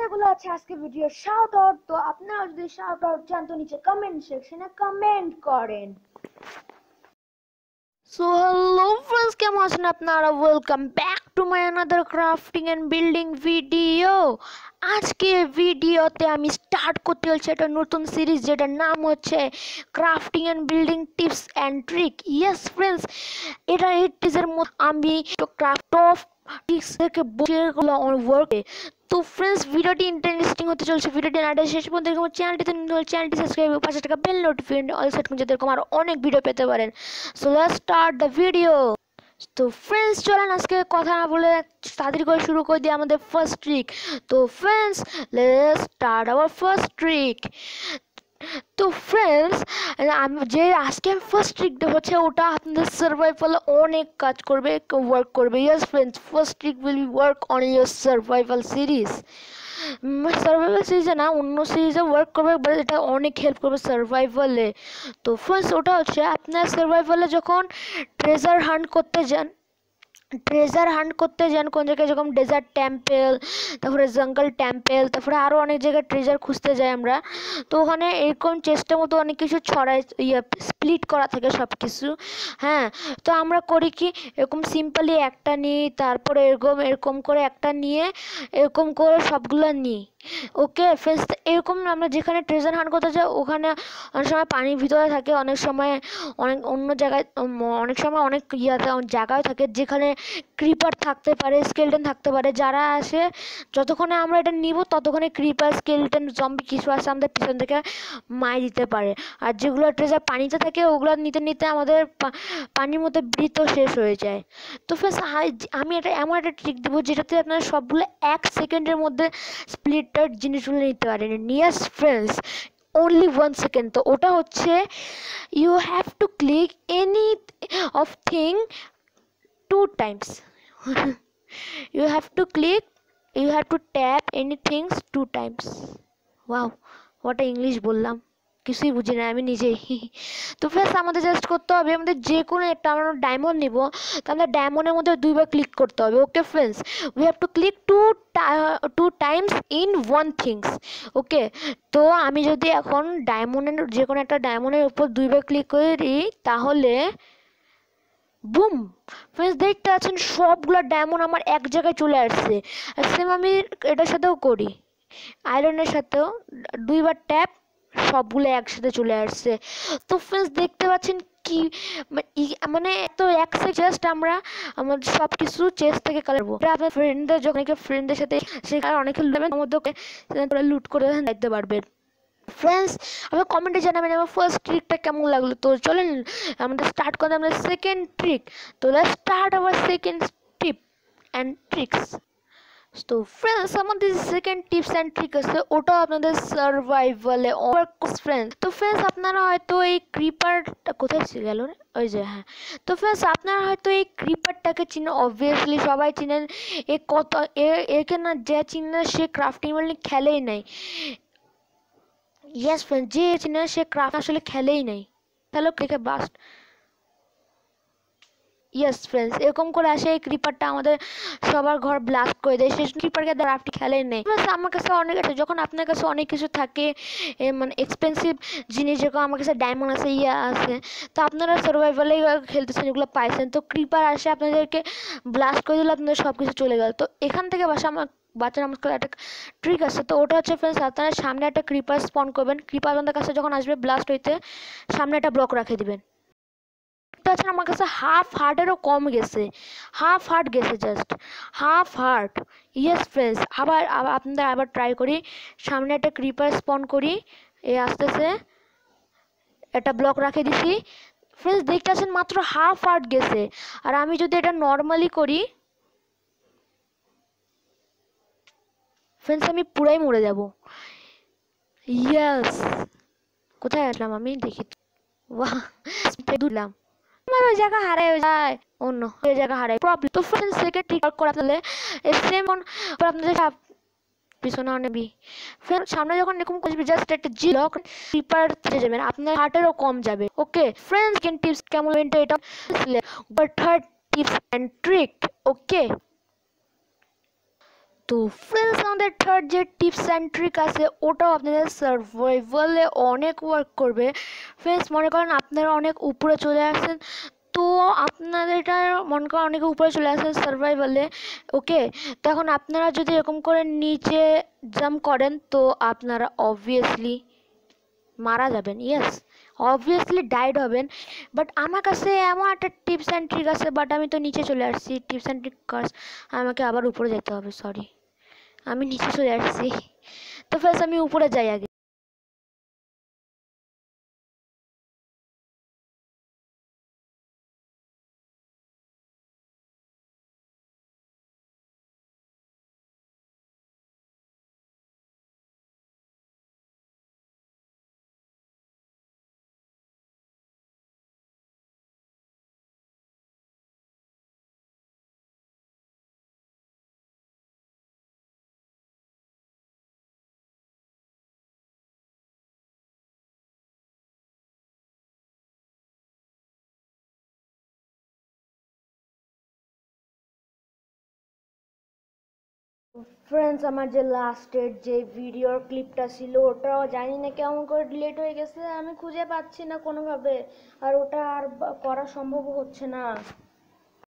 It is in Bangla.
কথাগুলো আছে আজকে ভিডিও শাউট আউট। তো আপনারা যদি শাউট আউট চান তো নিচে কমেন্ট সেকশনে কমেন্ট করেন। সো হ্যালো ফ্রেন্ডস, কেমন আছেন আপনারা? Welcome back to my another crafting and building video. আজকে ভিডিওতে আমি স্টার্ট করতে চলছি একটা নতুন সিরিজ যেটার নাম হচ্ছে crafting and building tips and trick. Yes friends, এটা এই টিপসের মধ্যে আমি ক্রাফট অফ টিপস থেকে ওয়ার্কে। তো ফ্রেন্ডস, ভিডিওটি ইন্টারেস্টিং হতে চলছে। ভিডিওটি না শেষ পর্যন্ত দেখুন। চ্যানেলটি সাবস্ক্রাইব এবং পাশে টাকা বেল নোটিফিকেশন অল সেট করুন যাতে এরকম আরো অনেক ভিডিও পেতে পারেন। So let's start the video. তো ফ্রেন্ডস, চলেন আজকে কথা না বলে তাড়াতাড়ি করে শুরু করে দিই আমাদের ফার্স্ট ট্রিক। তো friends, let's start our first trick. তো ফ্রেন্ডস, যে আজকে ফার্স্ট ট্রিকটা হচ্ছে ওটা আপনাদের সার্ভাইভালে অনেক কাজ করবে, ওয়ার্ক করবে। Yes friends, first trick will work on your survival series. Survival সিরিজে না, অন্য সিরিজে ওয়ার্ক করবে, বাট এটা অনেক হেল্প করবে সার্ভাইভালে। তো ফার্স্ট ওটা হচ্ছে আপনার সার্ভাইভালে যখন ট্রেজার হান্ট করতে যান কোন জায়গায়, যেরকম ডেজার্ট টেম্পেল, তারপরে জঙ্গল টেম্পেল, তারপরে আরও অনেক জায়গায় ট্রেজার খুঁজতে যাই আমরা। তো ওখানে এরকম চেষ্টার মতো অনেক কিছু ছড়ায়, স্প্লিট করা থাকে সব কিছু। হ্যাঁ, তো আমরা করি কি, এরকম সিম্পলি একটা নিই, তারপরে এরকম করে একটা নিয়ে এরকম করে সবগুলো নিই। ওকে ফ্রেন্ডস, এরকম আমরা যেখানে ট্রেজার হান্ট করতে যাই ওখানে অনেক সময় পানির ভিতরে থাকে, অনেক সময় অনেক অন্য জায়গায়, অনেক সময় অনেক জায়গায় থাকে যেখানে ক্রিপার থাকতে পারে, স্কেলটন থাকতে পারে। যারা আসে, যতক্ষণে আমরা এটা নিব ততক্ষণে ক্রিপার, স্কেলটন, জম্বি কিছু আসে আমাদের পিছন থেকে মাই দিতে পারে। আর যেগুলো ট্রেজার পানিতে থাকে ওগুলো নিতে নিতে আমাদের পানির মধ্যে বৃত শেষ হয়ে যায়। তো ফ্রেন্ডস, আমি এটা এমন একটা ট্রিক দেবো যেটাতে আপনারা সবগুলো 1 সেকেন্ডের মধ্যে স্প্লিটার জিনিসগুলো নিতে পারেন। Yes friends, only 1 second। তো ওটা হচ্ছে you have to click any of thing 2 times. you have to tap anything 2 times. wow, what a English বললাম, কিছুই বুঝি না আমি নিজেই। তো ফ্রেন্ডস, আমাদের জাস্ট করতে হবে, আমাদের যে কোনো একটা আমরা ডায়মন্ড নিব, তাহলে ডায়মন্ডের মধ্যে 2বার ক্লিক করতে হবে। Okay friends, we have to click two times in one things. Okay, তো আমি যদি এখন ডায়মন্ডের যে কোনো একটা ডায়মন্ডের উপর 2বার ক্লিক করি তাহলে বুম ফ্রেন্ডস, দেখতে পাচ্ছেন সবগুলো ডায়মন্ড আমার এক জায়গায় চলে আসছে। আর সেম আমি এটার সাথেও করি, আয়রনের সাথেও 2বার ট্যাপ, সবগুলো একসাথে চলে আসছে। তো ফ্রেন্ডস, দেখতে পাচ্ছেন কি, মানে তো এক সেকেন্ড জাস্ট আমরা আমাদের সব কিছু চেস্ট থেকে কালার করবো। আপনার ফ্রেন্ডদের যখন ফ্রেন্ডদের সাথে সেখানে অনেকে লুট করে দেখতে পারবেন। ফ্রেন্ডস, আমার কমেন্টে জানাবেন আমার ফার্স্ট ট্রিকটা কেমন লাগলো। তো চলেন আমাদের স্টার্ট করতে আমাদের সেকেন্ড ট্রিক। তো let's start our second tip and tricks. তো ফ্রেন্ডস, আমাদের সেকেন্ড টিপস অ্যান্ড ট্রিক আছে, ওটাও আপনাদের সার্ভাইভালে ওয়ার্ক করছে ফ্রেন্ডস। তো ফ্রেন্ডস, আপনারা হয়তো এই ক্রিপারটা কোথায় গেল রে, ওই যে, হ্যাঁ। তো ফ্রেন্ডস, আপনারা হয়তো এই ক্রিপারটাকে চিনেন, অবভিয়াসলি সবাই চিনেন। একে না যে চিনে সে ক্রাফটিং বিল্ডিং খেলেই নাই। ইয়েস ফ্রেন্ড, যে চিনে সে ক্রাফট আসলে খেলেই নাই। হ্যালো ক্রিকে বাস্ট। ইয়েস ফ্রেন্ডস, এরকম করে আসে এই ক্রিপারটা আমাদের সবার ঘর ব্লাস্ট করে দেয়। সেই ক্রিপারকে ক্রাফটি খেলেই নেই। আমার কাছে অনেক আছে, যখন আপনার কাছে অনেক কিছু থাকে, মানে এক্সপেন্সিভ জিনিস, যেরকম আমার কাছে ডায়মন্ড আছে, আছে, তো আপনারা সার্ভাইভালে খেলতেছেন, এগুলো পাইছেন। তো ক্রিপার আসে আপনাদেরকে ব্লাস্ট করে দিলে আপনাদের সব কিছু চলে গেল। তো এখান থেকে বাচ্চার আমার একটা ট্রিক আছে। তো ওটা হচ্ছে ফ্রেন্ডস, আপনারা সামনে একটা ক্রিপার স্পন করবেন। ক্রিপার আপনাদের কাছে যখন আসবে ব্লাস্ট হইতে, সামনে একটা ব্লক রাখে দিবেন। আমার কাছে হাফ হার্টেরও কম গেছে, হাফ হার্ট গেছে, just half heart. Yes friends, আপনাদের আবার ট্রাই করি, সামনে একটা ক্রিপার স্পন করি, আসতেছে, একটা ব্লক রাখে দিছি। ফ্রেন্ডস, দেখতে আছেন মাত্র হাফ হার্ট গেছে। আর আমি যদি এটা নর্মালি করি ফ্রেন্ডস, আমি পুরাই মরে যাব। ইয়েস, কোথায় আসলাম আমি দেখি, বাহ দিলাম, আমার ওই জায়গা হারাই যায়, অন্য ওই জায়গা হারাই প্রবলেম। তো ফ্রেন্ডস, সেকেন্ড ট্রিক করে আপনাদের সেম আপনাদের পিছনে অনেকবি ফ্রেন্ড, সামনে যখন এরকম করবি জাস্ট একটা জি লক ক্রিপার থেকে যাবেন, আপনার হার্টেরও কম যাবে। ওকে ফ্রেন্ডস, সেকেন্ড টিপস কেমন এটা third tips and trick. Okay, তো ফ্রেন্ডস আমাদের থার্ড যে টিপস অ্যান্ড ট্রিক আছে ওটাও আপনাদের সার্ভাইভালে অনেক ওয়ার্ক করবে। ফ্রেন্ডস মনে করেন আপনারা অনেক উপরে চলে আসেন, তো আপনাদের এটা মনে করেন অনেক উপরে চলে আসেন সার্ভাইভালে, ওকে। তখন আপনারা যদি এরকম করে নিচে জাম্প করেন তো আপনারা অবভিয়াসলি মারা যাবেন, ইয়েস অবভিয়াসলি ডাইড হবেন। বাট আমার কাছে এমন একটা টিপস অ্যান্ড ট্রিক আছে, বাট আমি তো নিচে চলে আসছি, টিপস অ্যান্ড ট্রিক কাজ আমাকে আবার উপরে যেতে হবে, সরি আমি নিচে চলে আসছি। তো ফার্স্ট আমি উপরে যাই আগে। ফ্রেন্ডস আমার যে লাস্টের যে ভিডিওর ক্লিপটা ছিল ওটাও জানি না কেমন করে ডিলিট হয়ে গেছে, আমি খুঁজে পাচ্ছি না কোনোভাবে, আর ওটা আর করা সম্ভব হচ্ছে না।